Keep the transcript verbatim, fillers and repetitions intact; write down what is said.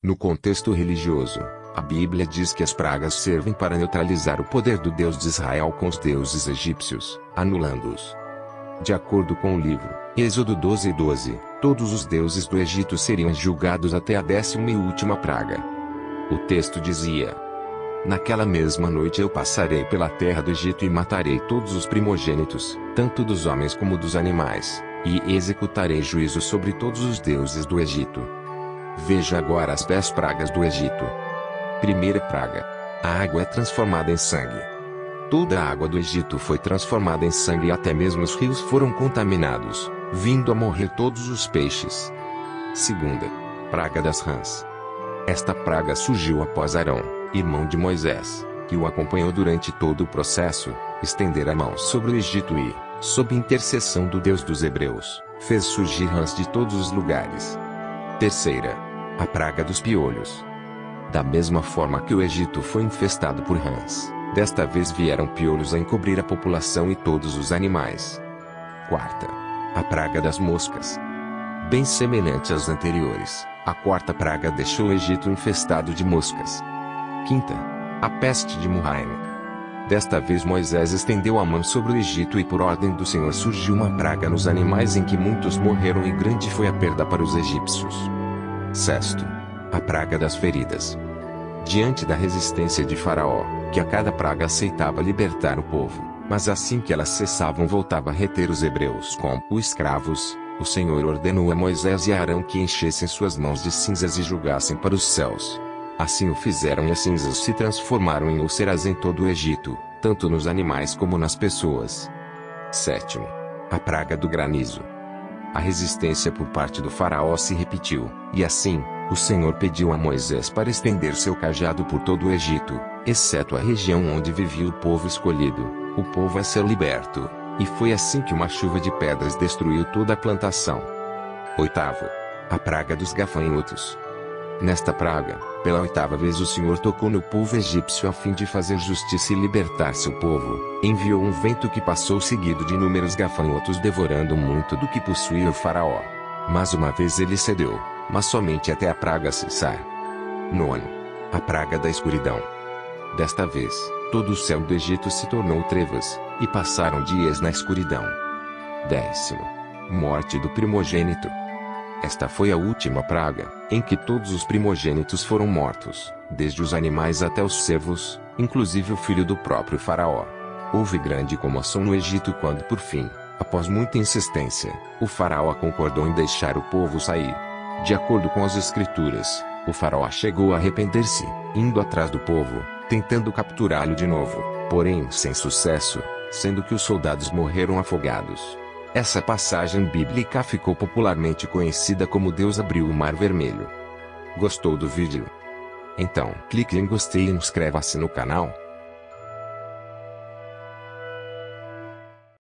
No contexto religioso, a Bíblia diz que as pragas servem para neutralizar o poder do Deus de Israel com os deuses egípcios, anulando-os. De acordo com o livro Êxodo doze, doze, todos os deuses do Egito seriam julgados até a décima e última praga. O texto dizia: naquela mesma noite eu passarei pela terra do Egito e matarei todos os primogênitos, tanto dos homens como dos animais, e executarei juízo sobre todos os deuses do Egito. Veja agora as dez pragas do Egito. Primeira praga: a água é transformada em sangue. Toda a água do Egito foi transformada em sangue e até mesmo os rios foram contaminados, vindo a morrer todos os peixes. Segunda praga das rãs. Esta praga surgiu após Arão, irmão de Moisés, que o acompanhou durante todo o processo, estender a mão sobre o Egito e, sob intercessão do Deus dos Hebreus, fez surgir rãs de todos os lugares. Terceira, a praga dos piolhos. Da mesma forma que o Egito foi infestado por rãs, desta vez vieram piolhos a encobrir a população e todos os animais. Quarta, a praga das moscas. Bem semelhante às anteriores, a quarta praga deixou o Egito infestado de moscas. Quinta, a peste de Muraim. Desta vez Moisés estendeu a mão sobre o Egito e por ordem do Senhor surgiu uma praga nos animais em que muitos morreram e grande foi a perda para os egípcios. Sexto, a praga das feridas. Diante da resistência de Faraó, que a cada praga aceitava libertar o povo, mas assim que elas cessavam voltava a reter os hebreus como escravos, o Senhor ordenou a Moisés e a Arão que enchessem suas mãos de cinzas e julgassem para os céus. Assim o fizeram e as cinzas se transformaram em úlceras em todo o Egito, tanto nos animais como nas pessoas. Sétimo, a praga do granizo. A resistência por parte do faraó se repetiu, e assim, o Senhor pediu a Moisés para estender seu cajado por todo o Egito, exceto a região onde vivia o povo escolhido, o povo a ser liberto, e foi assim que uma chuva de pedras destruiu toda a plantação. Oitavo, a praga dos gafanhotos. Nesta praga, pela oitava vez o Senhor tocou no povo egípcio a fim de fazer justiça e libertar seu povo. Enviou um vento que passou seguido de inúmeros gafanhotos devorando muito do que possuía o faraó. Mas uma vez ele cedeu, mas somente até a praga cessar. Nono, a praga da escuridão. Desta vez, todo o céu do Egito se tornou trevas, e passaram dias na escuridão. Décimo, morte do primogênito. Esta foi a última praga, em que todos os primogênitos foram mortos, desde os animais até os servos, inclusive o filho do próprio faraó. Houve grande comoção no Egito quando por fim, após muita insistência, o faraó concordou em deixar o povo sair. De acordo com as escrituras, o faraó chegou a arrepender-se, indo atrás do povo, tentando capturá-lo de novo, porém sem sucesso, sendo que os soldados morreram afogados. Essa passagem bíblica ficou popularmente conhecida como Deus abriu o Mar Vermelho. Gostou do vídeo? Então clique em gostei e inscreva-se no canal.